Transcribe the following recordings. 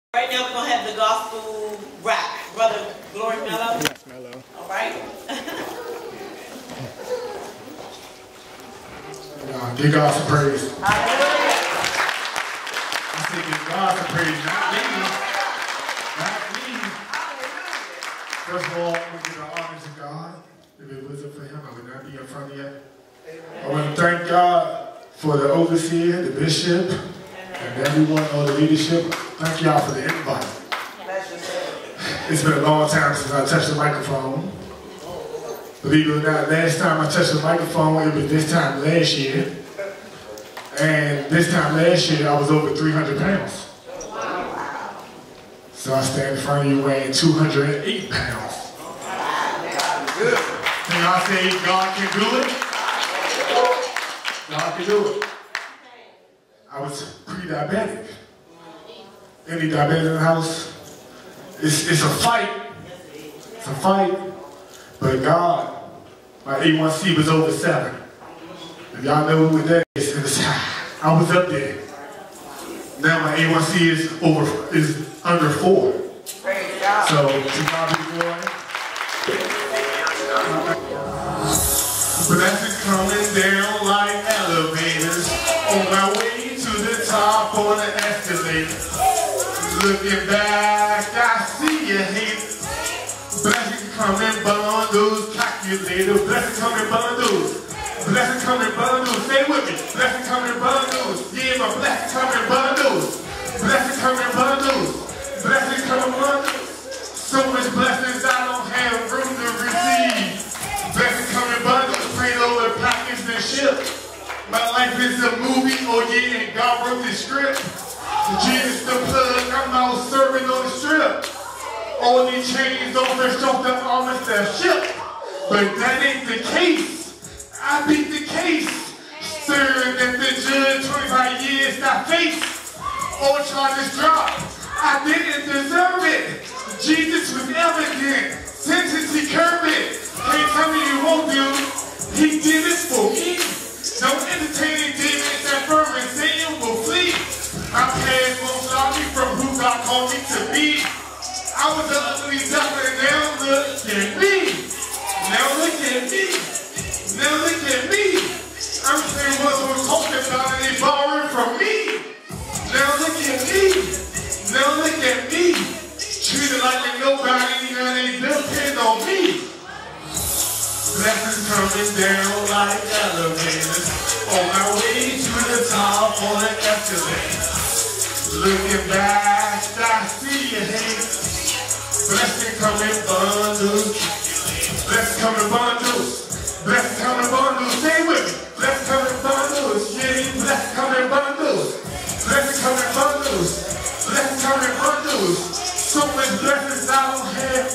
Right now we're going to have the gospel rap. Brother Glory Melo. Yes, Melo. All right. Give God some praise. Hallelujah. I say give God some praise, not me. Not me. First of all, I want to give the honor to God. If it wasn't for him, I would not be in front of you. I want to thank God for the overseer, the bishop, and everyone on the leadership. Thank y'all for the invite. It's been a long time since I touched the microphone. Believe it or not, last time I touched the microphone, it was this time last year. And this time last year, I was over 300 pounds. So I stand in front of you weighing 208 pounds. Can y'all say God can do it? God can do it. I was pre-diabetic. Any diabetic in the house? It's a fight. It's a fight. But God, my A1C was over 7. If y'all know what that is, I was up there. Now my A1C is under 4. So to God be the glory. Blessings coming down like elevators. On my way to the top on the escalator. Looking back, I see you hate. Blessings coming bundles, calculator. Blessings coming bundles. Blessings coming bundles. Stay with me. Blessings coming bundles. Yeah, my blessings coming bundles. Blessings coming bundles. Blessings coming bundles. So much blessings I don't have room to receive. Blessings coming bundles. Prayed over packaged and shipped. My life is a movie, oh yeah, and God wrote the script. Jesus the plug, I'm out serving on the strip. All these chains over off the armors that ship. But that ain't the case. I beat the case. Served at the judge 25 years, not face. All charges dropped. I didn't deserve it. Jesus was evident. Sentence he curved it. Can't tell me you won't do. He did it for me. No entertaining demons that firm and Satan will flee. My past won't stop me from who God called me to be. I was an ugly duckling, and now look at me. Now look at me. Now look at me. I'm saying what we're talking about and they borrowing from me. Now look at me. Now look at me. Treated like a nobody and they depend on me. Blessings coming down like elevators. On my way to the top on the escalator. Looking back, I see you hate. Blessings coming bundles. Blessings coming bundles. Blessings coming bundles. Stay with me. Blessings coming bundles. Yeah, blessings coming bundles. Blessings coming bundles. Blessings coming bundles. So much blessings I don't have.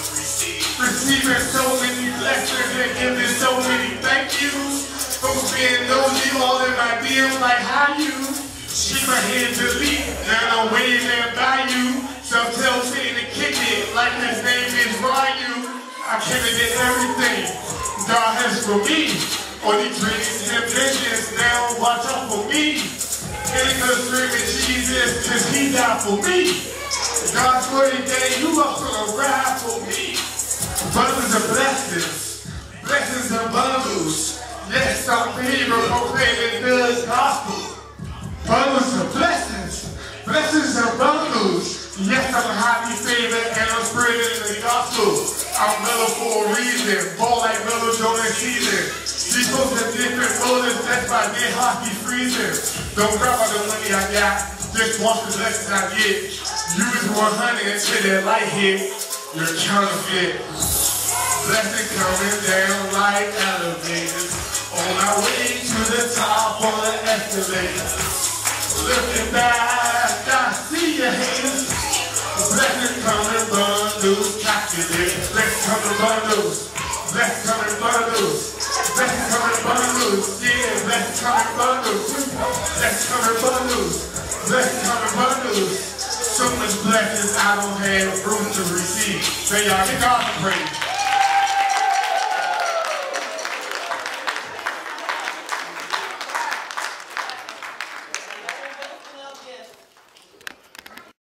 Receiving so many blessings and giving so many thank yous. Folks being nosy all in my DMs like how you. Keep my head to leap, now I'm waving by you. Some tell Satan to kick it like his name is Ryu. I can't get everything God has for me. All these dreams and visions now watch out for me. Ain't gonna scream at Jesus cause he died for me. God's word day, you up gonna ride for me. Bundles of blessings, blessings and bundles. Yes, I'm favor proclaiming the gospel. Bundles of blessings, blessings and bundles. Yes, I'm highly favored and I'm spreading the gospel. I'm Melo for a reason, ball like Melo during season. These folks have different motives, that's why their hockey freezing. Don't grab all the money I got, just watch the blessings I get. Use 100 until that light hit, you're counterfeit. Blessings coming down like elevators. On my way to the top on the escalator. Looking back, I see your haters. Blessings coming bundles, calculate. Blessings coming bundles. Blessings coming bundles. Blessings coming bundles. Yeah, blessings coming bundles. Blessings coming bundles. Blessings coming bundles. So much blessings I don't have room to receive. Say y'all, give God some praise.